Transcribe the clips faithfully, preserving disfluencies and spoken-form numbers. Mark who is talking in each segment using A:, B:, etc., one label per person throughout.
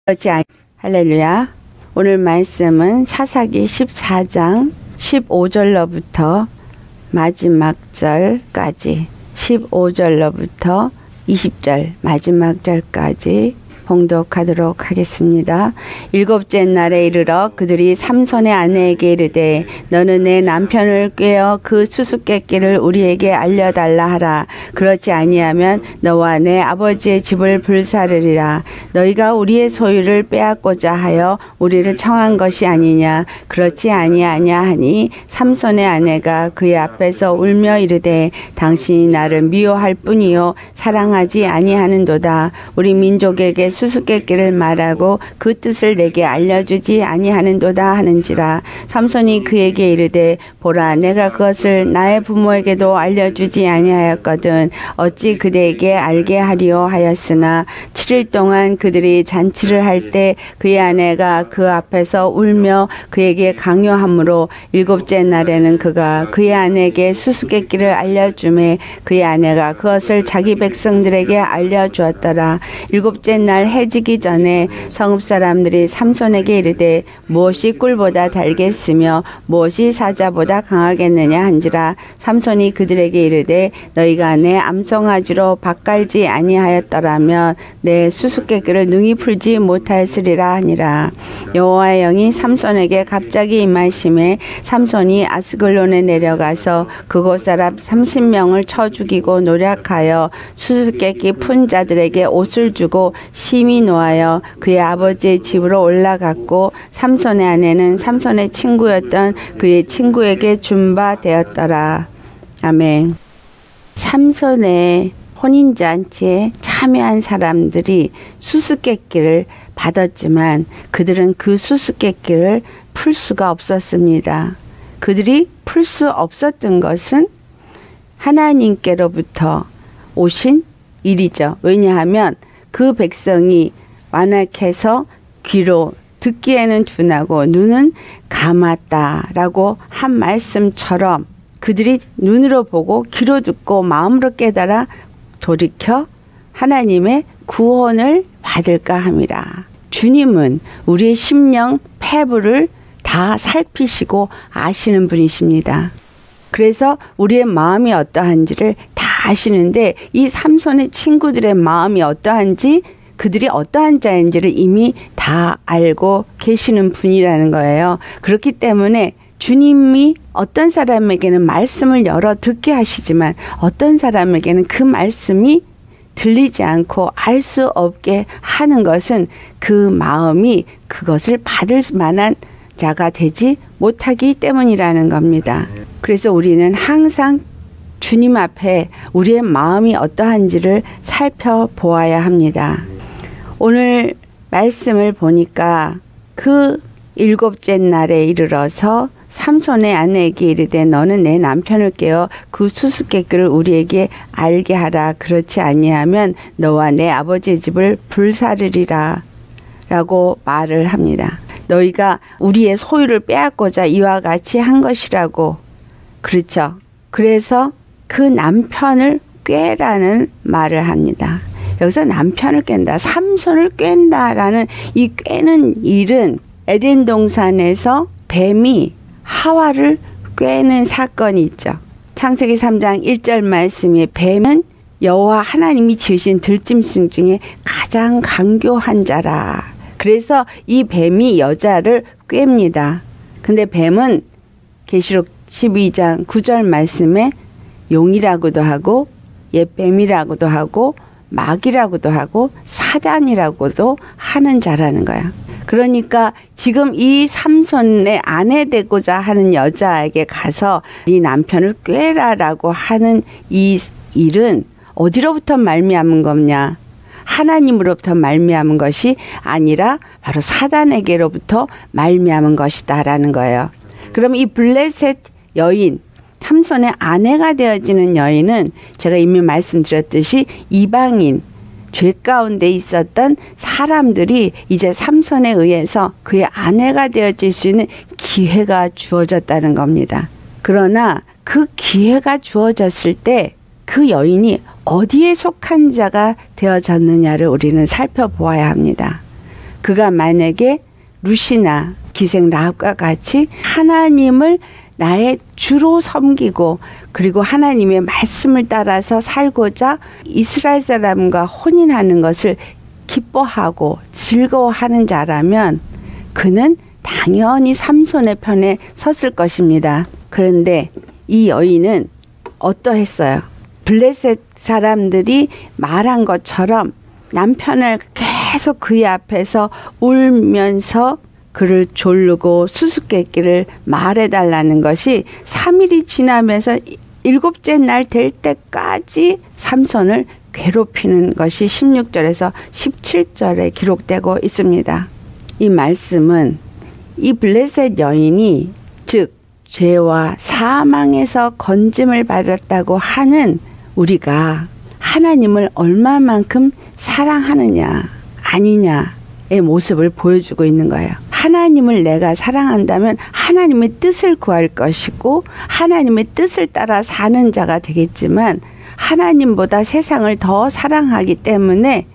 A: 그렇지 않... 할렐루야. 오늘 말씀은 사사기 십사 장 십오 절로부터 마지막 절까지, 십오 절로부터 이십 절 마지막 절까지 봉독하도록 하겠습니다. 일곱째 날에 이르러 그들이 삼손의 아내에게 이르되 너는 내 남편을 꾀어 그 수수께끼를 우리에게 알려달라 하라. 그렇지 아니하면 너와 내 아버지의 집을 불사르리라. 너희가 우리의 소유를 빼앗고자 하여 우리를 청한 것이 아니냐. 그렇지 아니하냐 하니 삼손의 아내가 그의 앞에서 울며 이르되 당신이 나를 미워할 뿐이요 사랑하지 아니하는도다. 우리 민족에게 수수께끼를 말하고 그 뜻을 내게 알려주지 아니하는도다 하는지라. 삼손이 그에게 이르되 보라, 내가 그것을 나의 부모에게도 알려주지 아니하였거든 어찌 그대에게 알게 하리오 하였으나 칠 일 동안 그들이 잔치를 할 때 그의 아내가 그 앞에서 울며 그에게 강요하므로 일곱째 날에는 그가 그의 아내에게 수수께끼를 알려주매 그의 아내가 그것을 자기 백성들에게 알려주었더라. 일곱째 날 해지기 전에 성읍 사람들이 삼손에게 이르되 무엇이 꿀보다 달겠으며 무엇이 사자보다 강하겠느냐 한지라. 삼손이 그들에게 이르되 너희가 내 암송아지로 밭갈지 아니하였더라면 내 수수께끼를 능히 풀지 못하였으리라 하니라. 여호와의 영이 삼손에게 갑자기 임하심에 삼손이 아스글론에 내려가서 그곳 사람 삼십 명을 쳐 죽이고 노략하여 수수께끼 푼 자들에게 옷을 주고 심히 노하여 그의 아버지의 집으로 올라갔고 삼손의 아내는 삼손의 친구였던 그의 친구에게 준 바 되었더라. 아멘. 삼손의 혼인잔치에 참여한 사람들이 수수께끼를 받았지만 그들은 그 수수께끼를 풀 수가 없었습니다. 그들이 풀 수 없었던 것은 하나님께로부터 오신 일이죠. 왜냐하면 그 백성이 완악해서 귀로 듣기에는 둔하고 눈은 감았다라고 한 말씀처럼 그들이 눈으로 보고 귀로 듣고 마음으로 깨달아 돌이켜 하나님의 구원을 받을까 함이라. 주님은 우리의 심령 패부를 다 살피시고 아시는 분이십니다. 그래서 우리의 마음이 어떠한지를 다 아시는데 이 삼손의 친구들의 마음이 어떠한지 그들이 어떠한 자인지를 이미 다 알고 계시는 분이라는 거예요. 그렇기 때문에 주님이 어떤 사람에게는 말씀을 열어 듣게 하시지만 어떤 사람에게는 그 말씀이 들리지 않고 알 수 없게 하는 것은 그 마음이 그것을 받을 만한 자가 되지 못하기 때문이라는 겁니다. 그래서 우리는 항상 주님 앞에 우리의 마음이 어떠한지를 살펴보아야 합니다. 오늘 말씀을 보니까 그 일곱째 날에 이르러서 삼손의 아내에게 이르되 너는 내 남편을 깨어 그 수수께끼를 우리에게 알게 하라. 그렇지 아니하면 너와 내 아버지의 집을 불사르리라 라고 말을 합니다. 너희가 우리의 소유를 빼앗고자 이와 같이 한 것이라고. 그렇죠. 그래서 그 남편을 꾀라는 말을 합니다. 여기서 남편을 깬다, 삼손을 깬다라는 이 꾀는 일은 에덴 동산에서 뱀이 하와를 꾀는 사건이 있죠. 창세기 삼 장 일 절 말씀에 뱀은 여호와 하나님이 지으신 들짐승 중에 가장 강교한 자라. 그래서 이 뱀이 여자를 꾀입니다. 근데 뱀은 계시록 십이 장 구 절 말씀에 용이라고도 하고 옛뱀이라고도 하고 마귀라고도 하고 사단이라고도 하는 자라는 거야. 그러니까 지금 이 삼손의 아내 되고자 하는 여자에게 가서 네 남편을 꾀라라고 하는 이 일은 어디로부터 말미암은 거냐? 하나님으로부터 말미암은 것이 아니라 바로 사단에게로부터 말미암은 것이다라는 거예요. 그럼 이 블레셋 여인, 삼손의 아내가 되어지는 여인은 제가 이미 말씀드렸듯이 이방인, 죄 가운데 있었던 사람들이 이제 삼손에 의해서 그의 아내가 되어질 수 있는 기회가 주어졌다는 겁니다. 그러나 그 기회가 주어졌을 때 그 여인이 어디에 속한 자가 되어졌느냐를 우리는 살펴보아야 합니다. 그가 만약에 루시나 기생 라합과 같이 하나님을 나의 주로 섬기고 그리고 하나님의 말씀을 따라서 살고자 이스라엘 사람과 혼인하는 것을 기뻐하고 즐거워하는 자라면 그는 당연히 삼손의 편에 섰을 것입니다. 그런데 이 여인은 어떠했어요? 블레셋 사람들이 말한 것처럼 남편을 계속 그의 앞에서 울면서 그를 졸르고 수수께끼를 말해달라는 것이 삼 일이 지나면서 일곱째 날 될 때까지 삼손을 괴롭히는 것이 십육 절에서 십칠 절에 기록되고 있습니다. 이 말씀은 이 블레셋 여인이 즉 죄와 사망에서 건짐을 받았다고 하는 우리가 하나님을 얼마만큼 사랑하느냐 아니냐의 모습을 보여주고 있는 거예요. 하나님을 내가 사랑한다면 하나님의 뜻을 구할 것이고 하나님의 뜻을 따라 사는 자가 되겠지만 하나님보다 세상을 더 사랑하기 때문에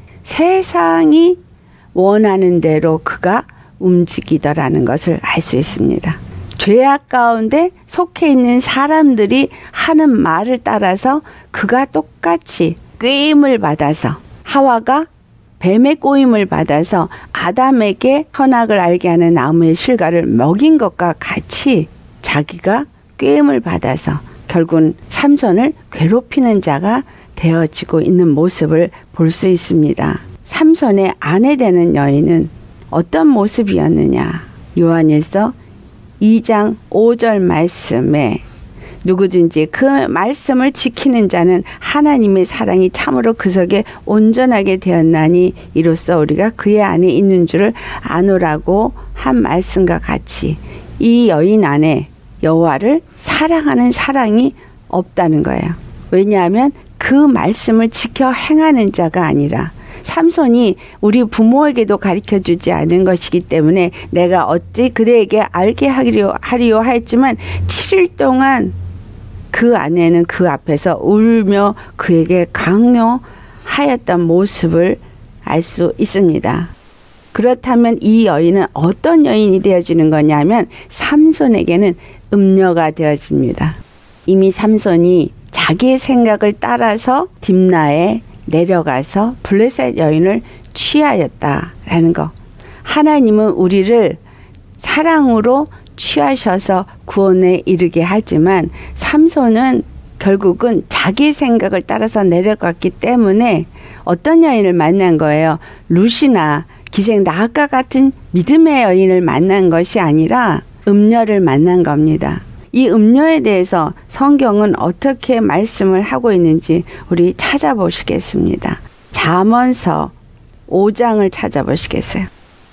A: 세상이 원하는 대로 그가 움직이더라는 것을 알 수 있습니다. 죄악 가운데 속해 있는 사람들이 하는 말을 따라서 그가 똑같이 꾀임을 받아서 하와가 뱀의 꼬임을 받아서 아담에게 선악을 알게 하는 나무의 실과를 먹인 것과 같이 자기가 꾀임을 받아서 결국은 삼손을 괴롭히는 자가 되어지고 있는 모습을 볼 수 있습니다. 삼손의 아내 되는 여인은 어떤 모습이었느냐? 요한일서 이 장 오 절 말씀에 누구든지 그 말씀을 지키는 자는 하나님의 사랑이 참으로 그 속에 온전하게 되었나니 이로써 우리가 그의 안에 있는 줄을 아노라고 한 말씀과 같이 이 여인 안에 여호와를 사랑하는 사랑이 없다는 거예요. 왜냐하면 그 말씀을 지켜 행하는 자가 아니라 삼손이 우리 부모에게도 가르쳐주지 않은 것이기 때문에 내가 어찌 그대에게 알게 하리요, 하리요 하였지만 칠 일 동안 그 아내는 그 앞에서 울며 그에게 강요하였던 모습을 알 수 있습니다. 그렇다면 이 여인은 어떤 여인이 되어지는 거냐면 삼손에게는 음녀가 되어집니다. 이미 삼손이 자기의 생각을 따라서 딥나에 내려가서 블레셋 여인을 취하였다라는 거. 하나님은 우리를 사랑으로 취하셔서 구원에 이르게 하지만 삼손은 결국은 자기 생각을 따라서 내려갔기 때문에 어떤 여인을 만난 거예요? 루시나 기생 라합과 같은 믿음의 여인을 만난 것이 아니라 음녀를 만난 겁니다. 이 음녀에 대해서 성경은 어떻게 말씀을 하고 있는지 우리 찾아보시겠습니다. 잠언서 오 장을 찾아보시겠어요?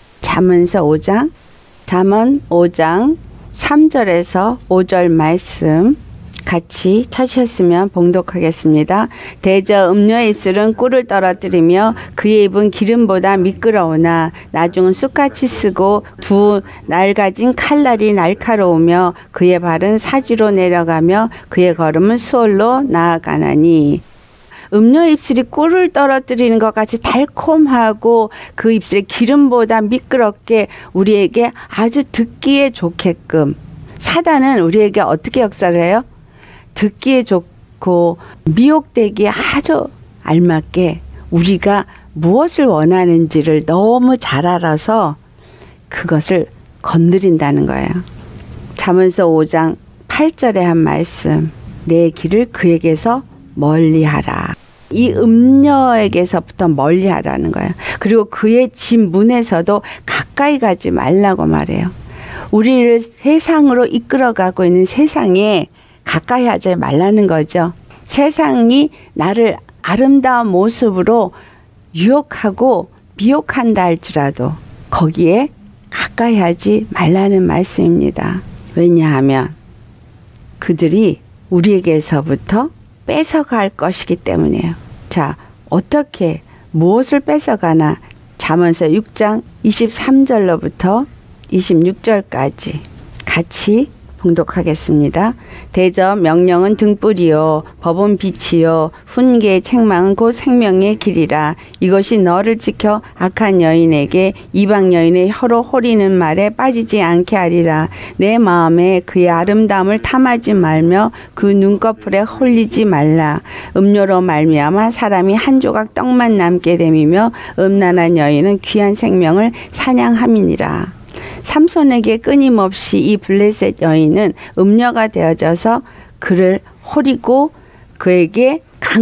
A: 잠언서 오 장, 잠언 오 장 삼 절에서 오 절 말씀 같이 찾으셨으면 봉독하겠습니다. 대저 음녀의 입술은 꿀을 떨어뜨리며 그의 입은 기름보다 미끄러우나 나중은 쑥같이 쓰고 두 날가진 칼날이 날카로우며 그의 발은 사지로 내려가며 그의 걸음은 수월로 나아가나니. 음녀의 입술이 꿀을 떨어뜨리는 것 같이 달콤하고 그 입술의 기름보다 미끄럽게 우리에게 아주 듣기에 좋게끔 사단은 우리에게 어떻게 역사를 해요? 듣기에 좋고 미혹되기에 아주 알맞게 우리가 무엇을 원하는지를 너무 잘 알아서 그것을 건드린다는 거예요. 잠언서 오 장 팔 절에 한 말씀, 내 길을 그에게서 멀리하라. 이 음녀에게서부터 멀리하라는 거예요. 그리고 그의 집 문에서도 가까이 가지 말라고 말해요. 우리를 세상으로 이끌어가고 있는 세상에 가까이 하지 말라는 거죠. 세상이 나를 아름다운 모습으로 유혹하고 미혹한다 할지라도 거기에 가까이 하지 말라는 말씀입니다. 왜냐하면 그들이 우리에게서부터 뺏어갈 것이기 때문이에요. 자, 어떻게 무엇을 뺏어가나? 잠언서 육 장 이십삼 절로부터 이십육 절까지 같이 봉독하겠습니다. 대저 명령은 등불이요 법은 빛이요 훈계의 책망은 곧 생명의 길이라. 이것이 너를 지켜 악한 여인에게 이방 여인의 혀로 호리는 말에 빠지지 않게 하리라. 내 마음에 그의 아름다움을 탐하지 말며 그 눈꺼풀에 홀리지 말라. 음료로 말미암아 사람이 한 조각 떡만 남게 됨이며 음란한 여인은 귀한 생명을 사냥함이니라. 삼손에게 끊임없이 이 블레셋 여인은 음녀가 되어져서 그를 호리고 그에게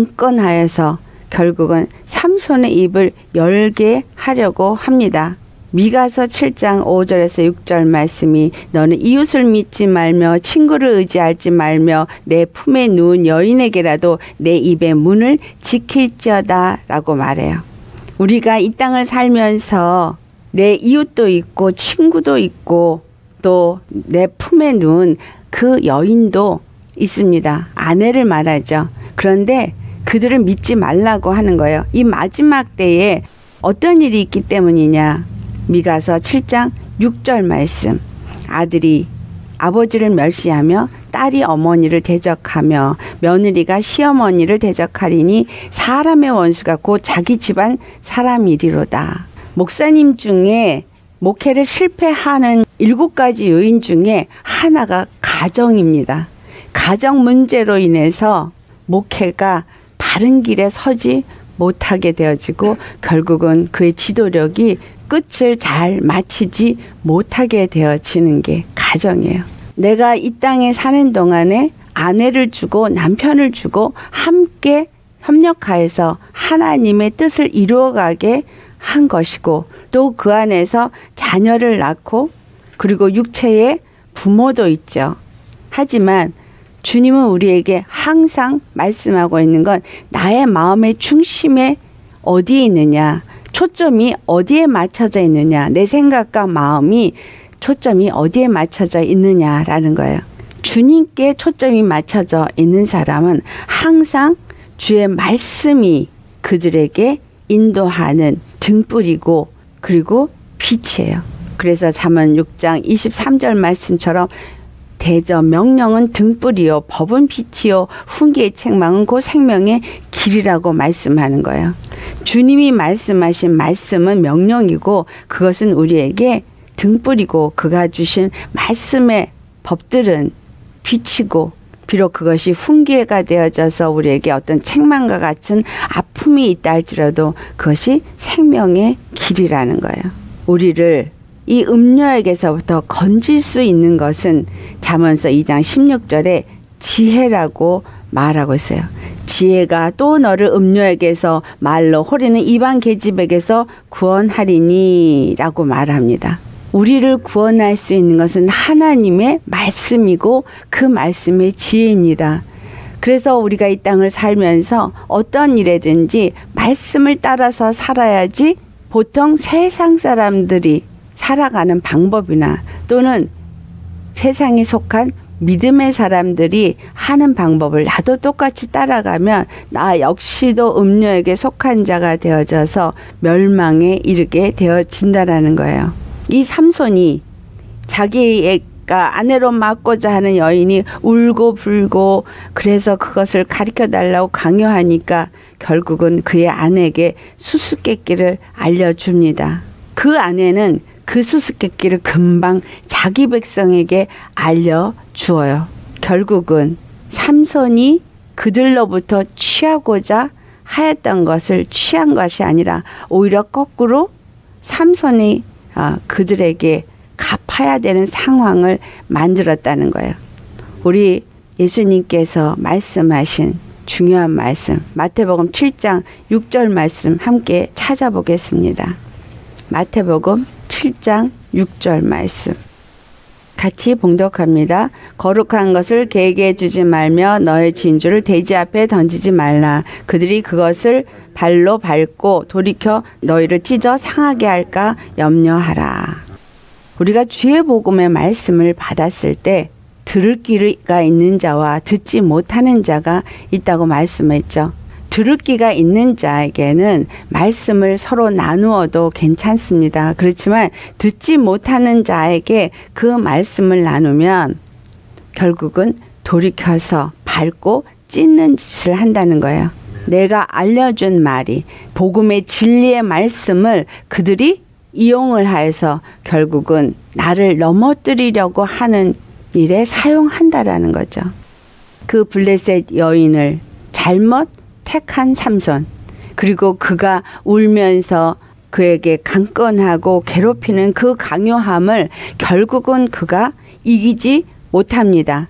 A: 강권하여서 결국은 삼손의 입을 열게 하려고 합니다. 미가서 칠 장 오 절에서 육 절 말씀이 너는 이웃을 믿지 말며 친구를 의지하지 말며 내 품에 누운 여인에게라도 내 입의 문을 지킬지어다 라고 말해요. 우리가 이 땅을 살면서 내 이웃도 있고 친구도 있고 또 내 품에 누운 그 여인도 있습니다. 아내를 말하죠. 그런데 그들을 믿지 말라고 하는 거예요. 이 마지막 때에 어떤 일이 있기 때문이냐. 미가서 칠 장 육 절 말씀. 아들이 아버지를 멸시하며 딸이 어머니를 대적하며 며느리가 시어머니를 대적하리니 사람의 원수가 곧 자기 집안 사람이리로다. 목사님 중에 목회를 실패하는 일곱 가지 요인 중에 하나가 가정입니다. 가정 문제로 인해서 목회가 바른 길에 서지 못하게 되어지고 결국은 그의 지도력이 끝을 잘 마치지 못하게 되어지는 게 가정이에요. 내가 이 땅에 사는 동안에 아내를 주고 남편을 주고 함께 협력하여서 하나님의 뜻을 이루어가게 한 것이고 또 그 안에서 자녀를 낳고 그리고 육체의 부모도 있죠. 하지만 주님은 우리에게 항상 말씀하고 있는 건 나의 마음의 중심에 어디에 있느냐, 초점이 어디에 맞춰져 있느냐, 내 생각과 마음이 초점이 어디에 맞춰져 있느냐라는 거예요. 주님께 초점이 맞춰져 있는 사람은 항상 주의 말씀이 그들에게 인도하는 등불이고 그리고 빛이에요. 그래서 잠언 육 장 이십삼 절 말씀처럼 대저 명령은 등불이요 법은 빛이요 훈계의 책망은 곧 생명의 길이라고 말씀하는 거예요. 주님이 말씀하신 말씀은 명령이고 그것은 우리에게 등불이고 그가 주신 말씀의 법들은 빛이고 비록 그것이 훈계가 되어져서 우리에게 어떤 책망과 같은 아픔이 있다 할지라도 그것이 생명의 길이라는 거예요. 우리를 이 음녀에게서부터 건질 수 있는 것은 잠언서 이 장 십육 절에 지혜라고 말하고 있어요. 지혜가 또 너를 음녀에게서 말로 호리는 이방 계집에게서 구원하리니 라고 말합니다. 우리를 구원할 수 있는 것은 하나님의 말씀이고 그 말씀의 지혜입니다. 그래서 우리가 이 땅을 살면서 어떤 일에든지 말씀을 따라서 살아야지 보통 세상 사람들이 살아가는 방법이나 또는 세상에 속한 믿음의 사람들이 하는 방법을 나도 똑같이 따라가면 나 역시도 음녀에게 속한 자가 되어져서 멸망에 이르게 되어진다라는 거예요. 이 삼손이 자기가 아내로 맡고자 하는 여인이 울고 불고 그래서 그것을 가르쳐 달라고 강요하니까 결국은 그의 아내에게 수수께끼를 알려줍니다. 그 아내는 그 수수께끼를 금방 자기 백성에게 알려주어요. 결국은 삼손이 그들로부터 취하고자 하였던 것을 취한 것이 아니라 오히려 거꾸로 삼손이 어, 그들에게 갚아야 되는 상황을 만들었다는 거예요. 우리 예수님께서 말씀하신 중요한 말씀 마태복음 칠 장 육 절 말씀 함께 찾아보겠습니다. 마태복음 칠 장 육 절 말씀 같이 봉독합니다. 거룩한 것을 개에게 주지 말며 너의 진주를 돼지 앞에 던지지 말라. 그들이 그것을 발로 밟고 돌이켜 너희를 찢어 상하게 할까 염려하라. 우리가 주의 복음의 말씀을 받았을 때 들을 귀가 있는 자와 듣지 못하는 자가 있다고 말씀했죠. 들을 귀가 있는 자에게는 말씀을 서로 나누어도 괜찮습니다. 그렇지만 듣지 못하는 자에게 그 말씀을 나누면 결국은 돌이켜서 밟고 찢는 짓을 한다는 거예요. 내가 알려준 말이 복음의 진리의 말씀을 그들이 이용을 하여서 결국은 나를 넘어뜨리려고 하는 일에 사용한다라는 거죠. 그 블레셋 여인을 잘못 택한 삼손, 그리고 그가 울면서 그에게 강권하고 괴롭히는 그 강요함을 결국은 그가 이기지 못합니다.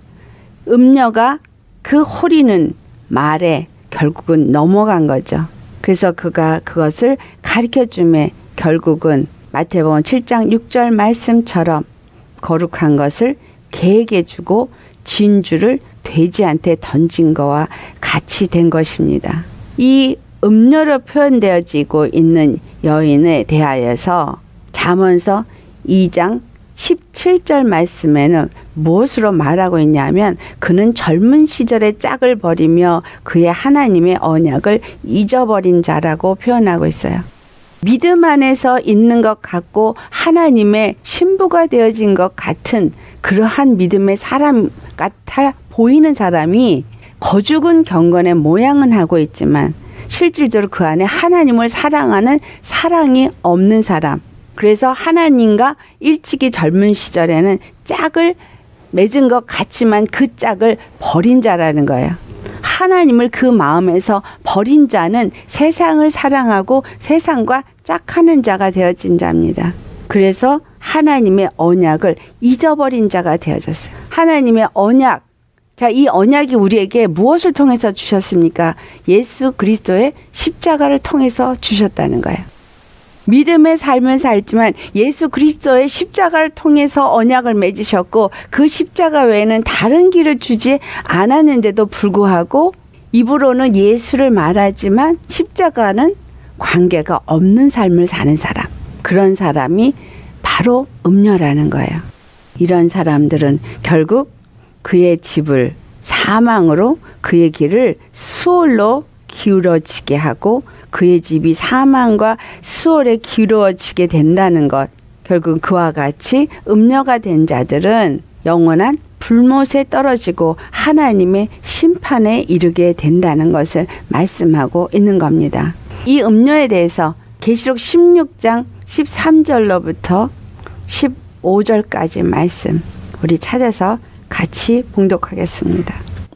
A: 음녀가 그 호리는 말에 결국은 넘어간 거죠. 그래서 그가 그것을 가르쳐줌에 결국은 마태복음 칠 장 육 절 말씀처럼 거룩한 것을 개에게 주고 진주를 돼지한테 던진 거와 같이 된 것입니다. 이 음녀로 표현되어지고 있는 여인에 대하여서 잠언서 이 장 십칠 절 말씀에는 무엇으로 말하고 있냐면 그는 젊은 시절에 짝을 버리며 그의 하나님의 언약을 잊어버린 자라고 표현하고 있어요. 믿음 안에서 있는 것 같고 하나님의 신부가 되어진 것 같은 그러한 믿음의 사람 같아 보이는 사람이 거죽은 경건의 모양은 하고 있지만 실질적으로 그 안에 하나님을 사랑하는 사랑이 없는 사람. 그래서 하나님과 일찍이 젊은 시절에는 짝을 맺은 것 같지만 그 짝을 버린 자라는 거예요. 하나님을 그 마음에서 버린 자는 세상을 사랑하고 세상과 짝하는 자가 되어진 자입니다. 그래서 하나님의 언약을 잊어버린 자가 되어졌어요. 하나님의 언약. 자, 이 언약이 우리에게 무엇을 통해서 주셨습니까? 예수 그리스도의 십자가를 통해서 주셨다는 거예요. 믿음의 삶을 살지만 예수 그리스도의 십자가를 통해서 언약을 맺으셨고 그 십자가 외에는 다른 길을 주지 않았는데도 불구하고 입으로는 예수를 말하지만 십자가는 관계가 없는 삶을 사는 사람. 그런 사람이 바로 음녀라는 거예요. 이런 사람들은 결국 그의 집을 사망으로 그의 길을 수월로 기울어지게 하고 그의 집이 사망과 수월에 기울어지게 된다는 것. 결국 그와 같이 음녀가 된 자들은 영원한 불못에 떨어지고 하나님의 심판에 이르게 된다는 것을 말씀하고 있는 겁니다. 이 음녀에 대해서 계시록 십육 장 십삼 절로부터 십오 절까지 말씀 우리 찾아서 같이 봉독하겠습니다.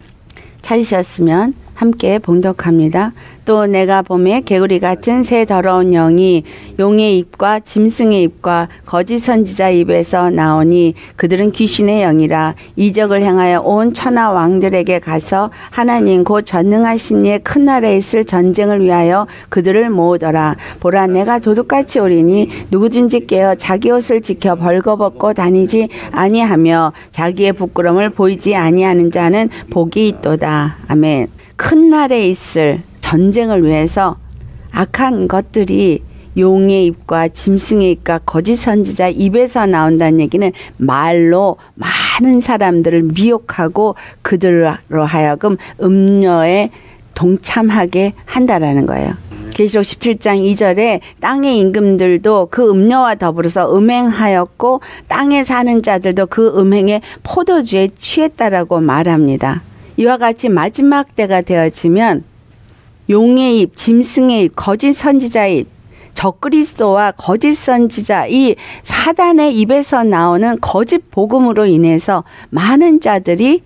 A: 찾으셨으면 함께 봉독합니다. 또 내가 봄에 개구리 같은 새 더러운 영이 용의 입과 짐승의 입과 거짓 선지자 입에서 나오니 그들은 귀신의 영이라 이적을 행하여 온 천하 왕들에게 가서 하나님 곧 전능하신 이의 큰 나라에 있을 전쟁을 위하여 그들을 모으더라. 보라 내가 도둑같이 오리니 누구든지 깨어 자기 옷을 지켜 벌거벗고 다니지 아니하며 자기의 부끄러움을 보이지 아니하는 자는 복이 있도다. 아멘. 큰 날에 있을 전쟁을 위해서 악한 것들이 용의 입과 짐승의 입과 거짓 선지자 입에서 나온다는 얘기는 말로 많은 사람들을 미혹하고 그들로 하여금 음녀에 동참하게 한다라는 거예요. 계시록 십칠 장 이 절에 땅의 임금들도 그 음녀와 더불어서 음행하였고 땅에 사는 자들도 그 음행에 포도주에 취했다라고 말합니다. 이와 같이 마지막 때가 되어지면 용의 입, 짐승의 입, 거짓 선지자의 입, 적그리스도와 거짓 선지자 이 사단의 입에서 나오는 거짓 복음으로 인해서 많은 자들이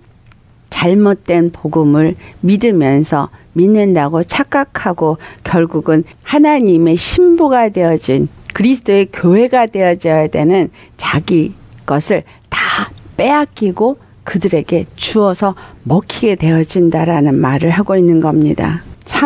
A: 잘못된 복음을 믿으면서 믿는다고 착각하고 결국은 하나님의 신부가 되어진 그리스도의 교회가 되어져야 되는 자기 것을 다 빼앗기고 그들에게 주어서 먹히게 되어진다라는 말을 하고 있는 겁니다.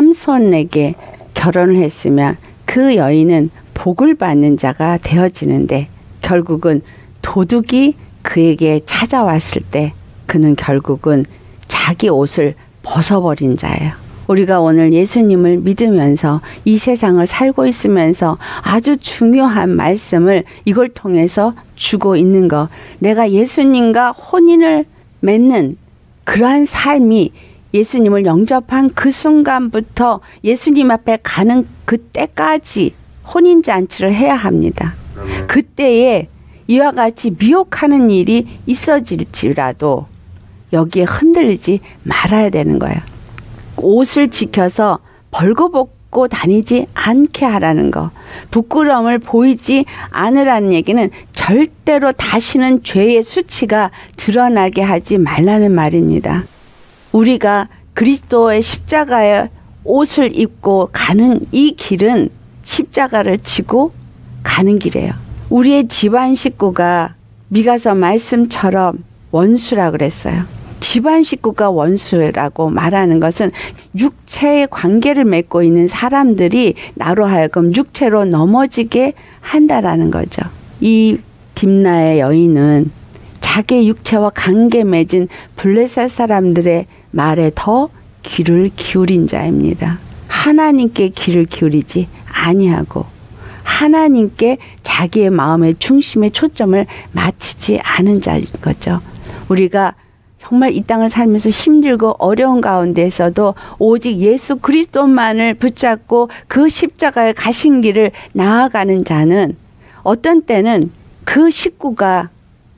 A: 삼손에게 결혼을 했으면 그 여인은 복을 받는 자가 되어지는데 결국은 도둑이 그에게 찾아왔을 때 그는 결국은 자기 옷을 벗어버린 자예요. 우리가 오늘 예수님을 믿으면서 이 세상을 살고 있으면서 아주 중요한 말씀을 이걸 통해서 주고 있는 것. 내가 예수님과 혼인을 맺는 그러한 삶이 예수님을 영접한 그 순간부터 예수님 앞에 가는 그때까지 혼인잔치를 해야 합니다. 그때에 이와 같이 미혹하는 일이 있어질지라도 여기에 흔들리지 말아야 되는 거예요. 옷을 지켜서 벌거벗고 다니지 않게 하라는 거. 부끄러움을 보이지 않으라는 얘기는 절대로 다시는 죄의 수치가 드러나게 하지 말라는 말입니다. 우리가 그리스도의 십자가의 옷을 입고 가는 이 길은 십자가를 지고 가는 길이에요. 우리의 집안 식구가 미가서 말씀처럼 원수라 그랬어요. 집안 식구가 원수라고 말하는 것은 육체의 관계를 맺고 있는 사람들이 나로 하여금 육체로 넘어지게 한다라는 거죠. 이 딥나의 여인은 자기 육체와 관계 맺은 블레셋 사람들의 말에 더 귀를 기울인 자입니다. 하나님께 귀를 기울이지 아니하고 하나님께 자기의 마음의 중심의 초점을 맞추지 않은 자인 거죠. 우리가 정말 이 땅을 살면서 힘들고 어려운 가운데서도 오직 예수 그리스도만을 붙잡고 그 십자가에 가신 길을 나아가는 자는 어떤 때는 그 식구가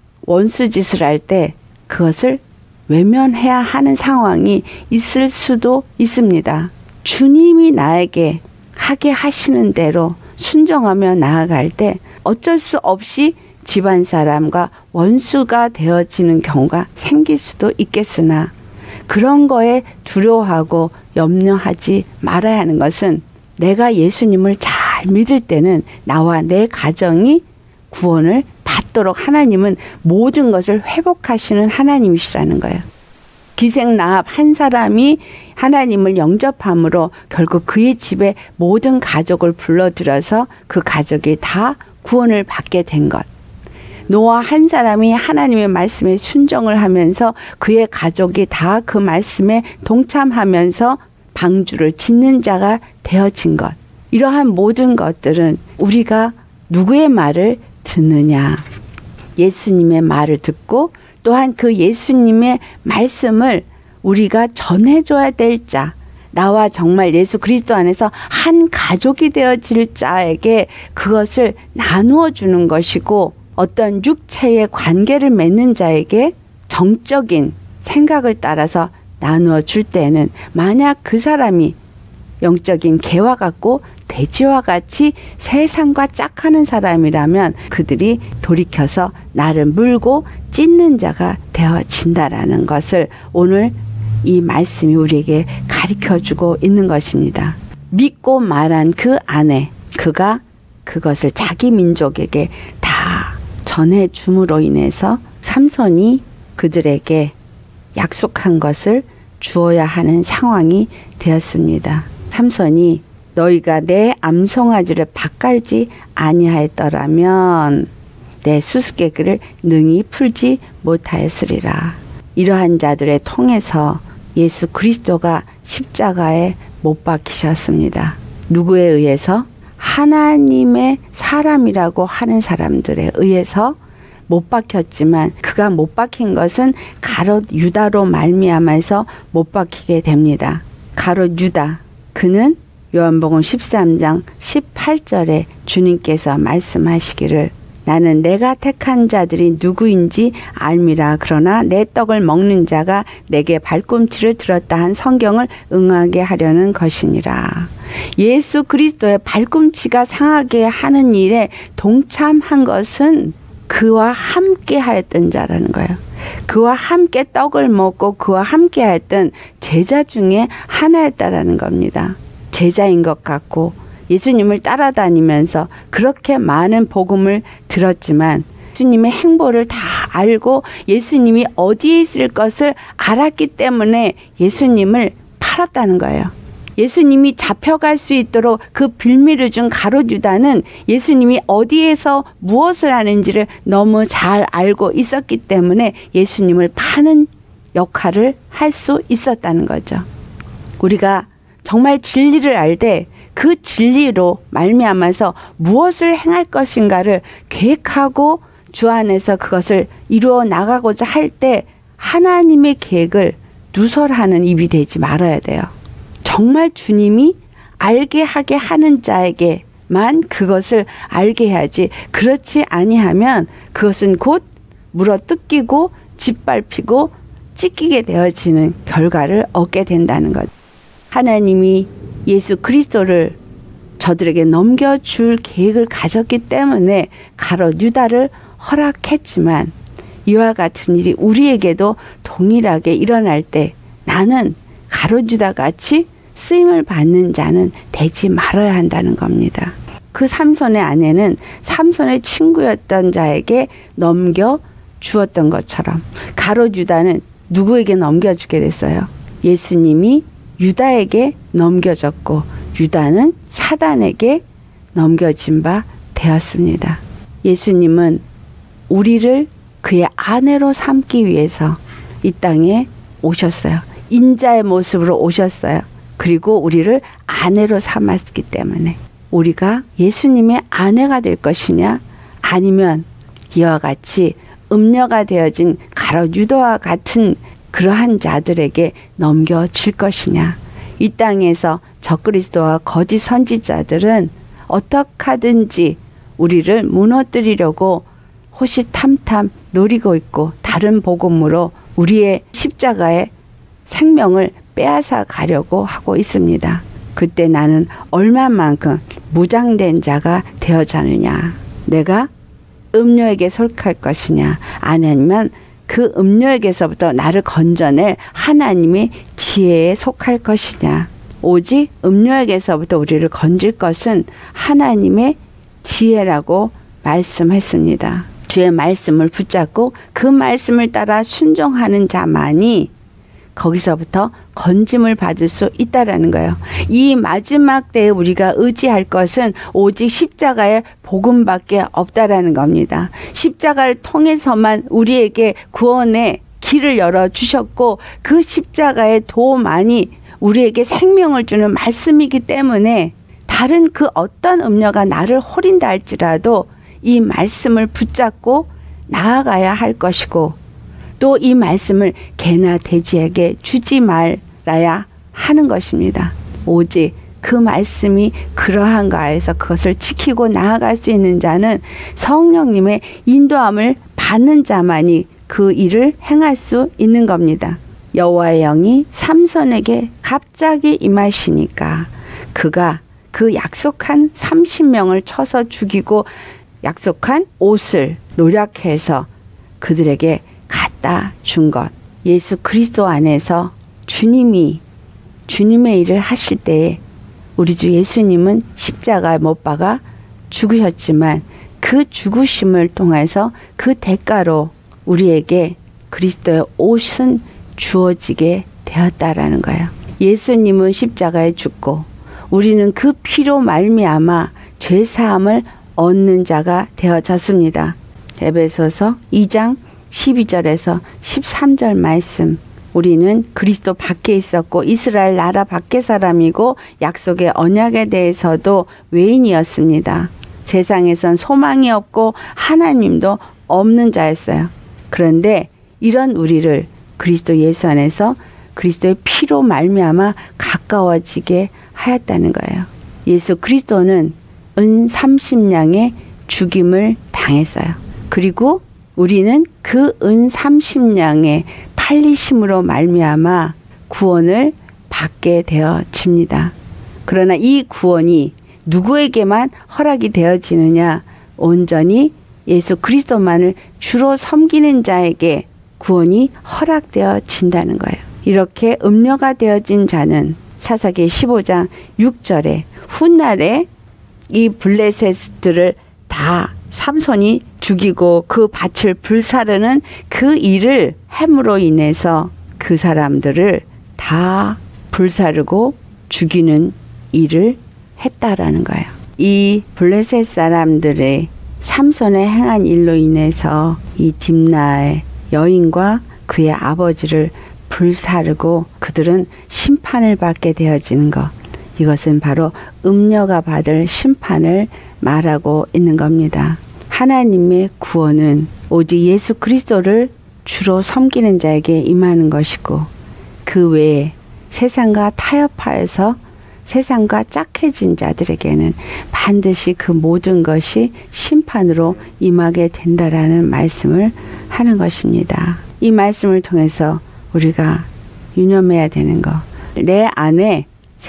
A: 원수짓을 할 때 그것을 외면해야 하는 상황이 있을 수도 있습니다. 주님이 나에게 하게 하시는 대로 순종하며 나아갈 때 어쩔 수 없이 집안 사람과 원수가 되어지는 경우가 생길 수도 있겠으나 그런 거에 두려워하고 염려하지 말아야 하는 것은 내가 예수님을 잘 믿을 때는 나와 내 가정이 구원을 받도록 하나님은 모든 것을 회복하시는 하나님이시라는 거예요. 기생라합 한 사람이 하나님을 영접함으로 결국 그의 집에 모든 가족을 불러들여서 그 가족이 다 구원을 받게 된 것. 노아 한 사람이 하나님의 말씀에 순종을 하면서 그의 가족이 다 그 말씀에 동참하면서 방주를 짓는 자가 되어진 것. 이러한 모든 것들은 우리가 누구의 말을 듣느냐. 예수님의 말을 듣고 또한 그 예수님의 말씀을 우리가 전해줘야 될 자. 나와 정말 예수 그리스도 안에서 한 가족이 되어질 자에게 그것을 나누어 주는 것이고 어떤 육체의 관계를 맺는 자에게 정적인 생각을 따라서 나누어 줄 때는 만약 그 사람이 영적인 개와 같고 돼지와 같이 세상과 짝하는 사람이라면 그들이 돌이켜서 나를 물고 찢는 자가 되어진다라는 것을 오늘 이 말씀이 우리에게 가르쳐주고 있는 것입니다. 믿고 말한 그 아내, 그가 그것을 자기 민족에게 다 전해줌으로 인해서 삼손이 그들에게 약속한 것을 주어야 하는 상황이 되었습니다. 삼손이 너희가 내 암송아지를 밭갈지 아니하였더라면 내 수수께끼를 능히 풀지 못하였으리라. 이러한 자들을 통해서 예수 그리스도가 십자가에 못 박히셨습니다. 누구에 의해서? 하나님의 사람이라고 하는 사람들에 의해서 못 박혔지만 그가 못 박힌 것은 가롯 유다로 말미암아서 못 박히게 됩니다. 가롯 유다, 그는 요한복음 십삼 장 십팔 절에 주님께서 말씀하시기를 나는 내가 택한 자들이 누구인지 알미라. 그러나 내 떡을 먹는 자가 내게 발꿈치를 들었다 한 성경을 응하게 하려는 것이니라. 예수 그리스도의 발꿈치가 상하게 하는 일에 동참한 것은 그와 함께 하였던 자라는 거예요. 그와 함께 떡을 먹고 그와 함께 하였던 제자 중에 하나였다라는 겁니다. 제자인 것 같고 예수님을 따라다니면서 그렇게 많은 복음을 들었지만 예수님의 행보를 다 알고 예수님이 어디에 있을 것을 알았기 때문에 예수님을 팔았다는 거예요. 예수님이 잡혀갈 수 있도록 그 빌미를 준 가롯 유다는 예수님이 어디에서 무엇을 하는지를 너무 잘 알고 있었기 때문에 예수님을 파는 역할을 할 수 있었다는 거죠. 우리가 정말 진리를 알 때 그 진리로 말미암아서 무엇을 행할 것인가를 계획하고 주 안에서 그것을 이루어 나가고자 할 때 하나님의 계획을 누설하는 입이 되지 말아야 돼요. 정말 주님이 알게 하게 하는 자에게만 그것을 알게 해야지, 그렇지 아니하면 그것은 곧 물어 뜯기고 짓밟히고 찢기게 되어지는 결과를 얻게 된다는 것. 하나님이 예수 그리스도를 저들에게 넘겨줄 계획을 가졌기 때문에 가롯 유다를 허락했지만 이와 같은 일이 우리에게도 동일하게 일어날 때 나는 가롯 유다 같이 쓰임을 받는 자는 되지 말아야 한다는 겁니다. 그 삼손의 아내는 삼손의 친구였던 자에게 넘겨 주었던 것처럼 가롯 유다는 누구에게 넘겨주게 됐어요? 예수님이 유다에게 넘겨졌고 유다는 사단에게 넘겨진 바 되었습니다. 예수님은 우리를 그의 아내로 삼기 위해서 이 땅에 오셨어요. 인자의 모습으로 오셨어요. 그리고 우리를 아내로 삼았기 때문에 우리가 예수님의 아내가 될 것이냐 아니면 이와 같이 음녀가 되어진 가롯 유다와 같은 그러한 자들에게 넘겨질 것이냐. 이 땅에서 적그리스도와 거짓 선지자들은 어떻게 하든지 우리를 무너뜨리려고 호시탐탐 노리고 있고 다른 복음으로 우리의 십자가의 생명을 빼앗아 가려고 하고 있습니다. 그때 나는 얼마만큼 무장된 자가 되어자느냐. 내가 음녀에게 속할 것이냐 아니면 그 음녀에게서부터 나를 건져낼 하나님의 지혜에 속할 것이냐. 오직 음녀에게서부터 우리를 건질 것은 하나님의 지혜라고 말씀했습니다. 주의 말씀을 붙잡고 그 말씀을 따라 순종하는 자만이 거기서부터 건짐을 받을 수 있다라는 거예요. 이 마지막 때에 우리가 의지할 것은 오직 십자가의 복음밖에 없다라는 겁니다. 십자가를 통해서만 우리에게 구원의 길을 열어주셨고 그 십자가의 도만이 우리에게 생명을 주는 말씀이기 때문에 다른 그 어떤 음녀가 나를 호린다 할지라도 이 말씀을 붙잡고 나아가야 할 것이고 또 이 말씀을 개나 돼지에게 주지 말아야 하는 것입니다. 오직 그 말씀이 그러한가 해서 그것을 지키고 나아갈 수 있는 자는 성령님의 인도함을 받는 자만이 그 일을 행할 수 있는 겁니다. 여호와의 영이 삼손에게 갑자기 임하시니까 그가 그 약속한 삼십 명을 쳐서 죽이고 약속한 옷을 노력해서 그들에게 갖다 준 것. 예수 그리스도 안에서 주님이 주님의 일을 하실 때에 우리 주 예수님은 십자가에 못 박아 죽으셨지만 그 죽으심을 통해서 그 대가로 우리에게 그리스도의 옷은 주어지게 되었다라는 거예요. 예수님은 십자가에 죽고 우리는 그 피로 말미암아 죄 사함을 얻는 자가 되어졌습니다. 에베소서 이 장 십이 절에서 십삼 절 말씀. 우리는 그리스도 밖에 있었고 이스라엘 나라 밖의 사람이고 약속의 언약에 대해서도 외인이었습니다. 세상에선 소망이 없고 하나님도 없는 자였어요. 그런데 이런 우리를 그리스도 예수 안에서 그리스도의 피로 말미암아 가까워지게 하였다는 거예요. 예수 그리스도는 은 삼십 냥의 죽임을 당했어요. 그리고 우리는 그 은 삼십 냥의 팔리심으로 말미암아 구원을 받게 되어집니다. 그러나 이 구원이 누구에게만 허락이 되어지느냐? 온전히 예수 그리스도만을 주로 섬기는 자에게 구원이 허락되어진다는 거예요. 이렇게 음녀가 되어진 자는 사사기 십오 장 육 절에 훗날에 이 블레셋들을 다 삼손이 죽이고 그 밭을 불사르는 그 일을 함으로 인해서 그 사람들을 다 불사르고 죽이는 일을 했다라는 거예요. 이 블레셋 사람들의 삼손의 행한 일로 인해서 이 딥나의 여인과 그의 아버지를 불사르고 그들은 심판을 받게 되어지는 것. 이것은 바로 음녀가 받을 심판을 말하고 있는 겁니다. 하나님의 구원은 오직 예수 그리스도를 주로 섬기는 자에게 임하는 것이고 그 외에 세상과 타협하여서 세상과 짝해진 자들에게는 반드시 그 모든 것이 심판으로 임하게 된다라는 말씀을 하는 것입니다. 이 말씀을 통해서 우리가 유념해야 되는 거. 내 안에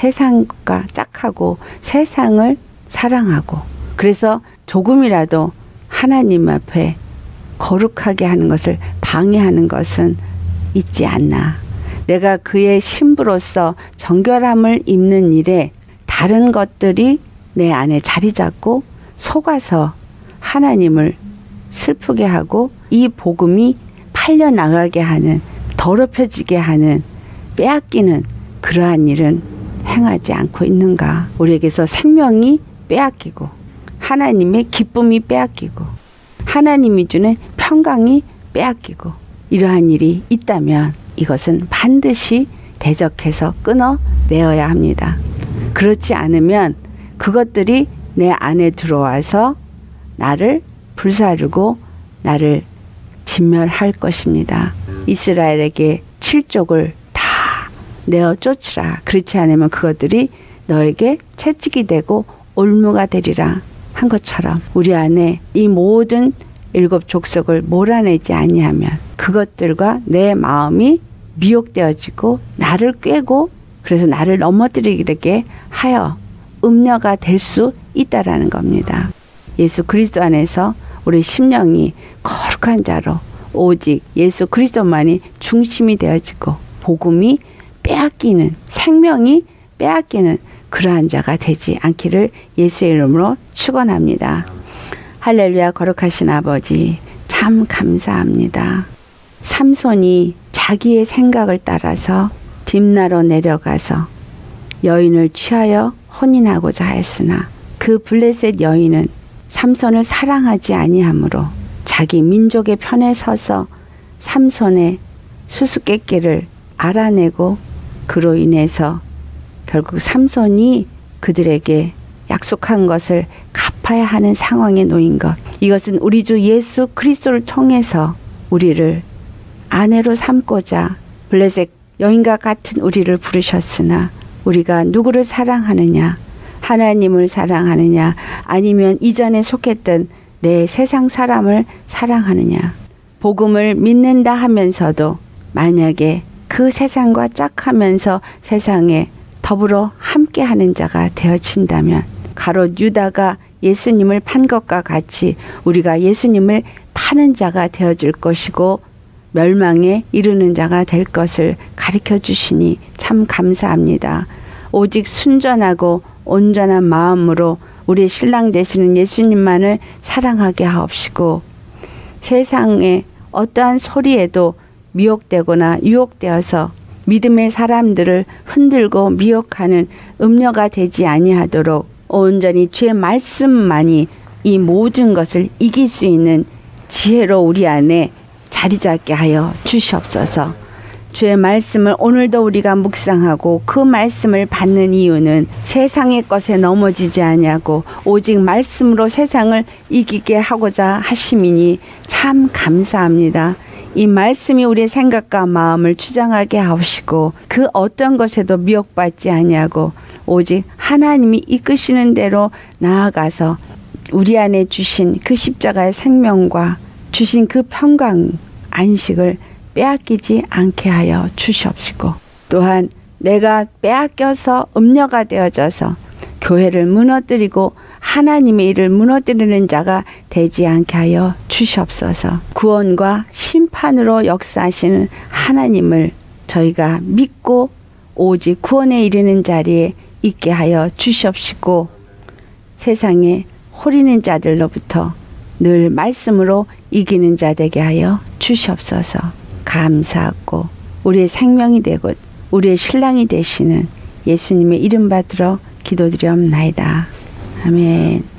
A: 세상과 짝하고 세상을 사랑하고, 그래서 조금이라도 하나님 앞에 거룩하게 하는 것을 방해하는 것은 있지 않나. 내가 그의 신부로서 정결함을 입는 일에 다른 것들이 내 안에 자리 잡고 속아서 하나님을 슬프게 하고 이 복음이 팔려나가게 하는, 더럽혀지게 하는, 빼앗기는 그러한 일은 행하지 않고 있는가. 우리에게서 생명이 빼앗기고 하나님의 기쁨이 빼앗기고 하나님이 주는 평강이 빼앗기고 이러한 일이 있다면 이것은 반드시 대적해서 끊어내어야 합니다. 그렇지 않으면 그것들이 내 안에 들어와서 나를 불사르고 나를 진멸할 것입니다. 이스라엘에게 칠족을 다 내어 쫓으라. 그렇지 않으면 그것들이 너에게 채찍이 되고 올무가 되리라 한 것처럼 우리 안에 이 모든 일곱 족속을 몰아내지 아니하면 그것들과 내 마음이 미혹되어지고 나를 꿰고 그래서 나를 넘어뜨리게 하여 음녀가 될 수 있다라는 겁니다. 예수 그리스도 안에서 우리 심령이 거룩한 자로 오직 예수 그리스도만이 중심이 되어지고 복음이 빼앗기는, 생명이 빼앗기는 그러한 자가 되지 않기를 예수의 이름으로 축원합니다. 할렐루야. 거룩하신 아버지 참 감사합니다. 삼손이 자기의 생각을 따라서 딥나로 내려가서 여인을 취하여 혼인하고자 했으나 그 블레셋 여인은 삼손을 사랑하지 아니하므로 자기 민족의 편에 서서 삼손의 수수께끼를 알아내고 그로 인해서 결국 삼손이 그들에게 약속한 것을 갚아야 하는 상황에 놓인 것. 이것은 우리 주 예수 그리스도를 통해서 우리를 아내로 삼고자 블레셋 여인과 같은 우리를 부르셨으나 우리가 누구를 사랑하느냐, 하나님을 사랑하느냐, 아니면 이전에 속했던 내 세상 사람을 사랑하느냐. 복음을 믿는다 하면서도 만약에 그 세상과 짝하면서 세상에 더불어 함께하는 자가 되어진다면 가롯 유다가 예수님을 판 것과 같이 우리가 예수님을 파는 자가 되어질 것이고 멸망에 이르는 자가 될 것을 가르쳐 주시니 참 감사합니다. 오직 순전하고 온전한 마음으로 우리 신랑 되시는 예수님만을 사랑하게 하옵시고 세상의 어떠한 소리에도 미혹되거나 유혹되어서 믿음의 사람들을 흔들고 미혹하는 음녀가 되지 아니하도록 온전히 주의 말씀만이 이 모든 것을 이길 수 있는 지혜로 우리 안에 자리 잡게 하여 주시옵소서. 주의 말씀을 오늘도 우리가 묵상하고 그 말씀을 받는 이유는 세상의 것에 넘어지지 아니하고 오직 말씀으로 세상을 이기게 하고자 하심이니 참 감사합니다. 이 말씀이 우리의 생각과 마음을 주장하게 하시고 그 어떤 것에도 미혹받지 아니하고 오직 하나님이 이끄시는 대로 나아가서 우리 안에 주신 그 십자가의 생명과 주신 그 평강 안식을 빼앗기지 않게 하여 주시옵시고 또한 내가 빼앗겨서 음녀가 되어져서 교회를 무너뜨리고 하나님의 일을 무너뜨리는 자가 되지 않게 하여 주시옵소서. 구원과 심판으로 역사하시는 하나님을 저희가 믿고 오직 구원에 이르는 자리에 있게 하여 주시옵시고 세상에 홀리는 자들로부터 늘 말씀으로 이기는 자 되게 하여 주시옵소서. 감사하고 우리의 생명이 되고 우리의 신랑이 되시는 예수님의 이름 받들어 기도드리옵나이다. 아멘.